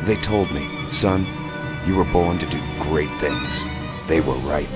They told me, son, you were born to do great things. They were right.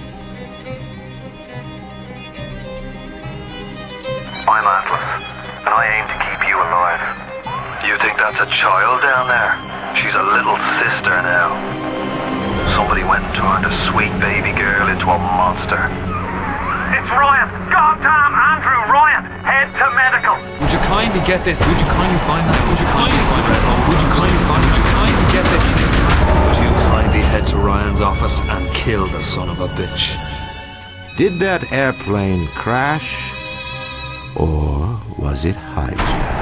I'm Atlas, and I aim to keep you alive. You think that's a child down there? She's a little sister now. Somebody went and turned a sweet baby girl into a monster. It's Ryan! Goddamn Andrew Ryan! Head to medical! Would you kindly get this? Would you kindly find that? Would you kindly find that? Would you kindly find? Would you kindly get this? Would you kindly head to Ryan's office and kill the son of a bitch? Did that airplane crash? Or was it hijacked?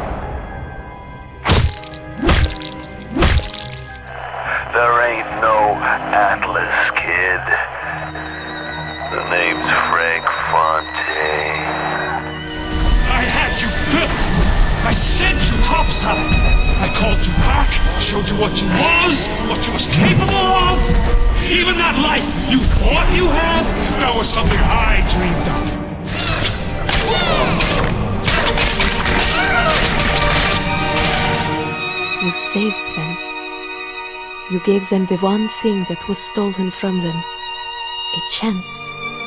There ain't no Atlas, kid. The name's Frank Fontaine. I had you built! I sent you topside! I called you back, showed you what you was capable of! Even that life you thought you had, that was something I dreamed up. You saved them. You gave them the one thing that was stolen from them. A chance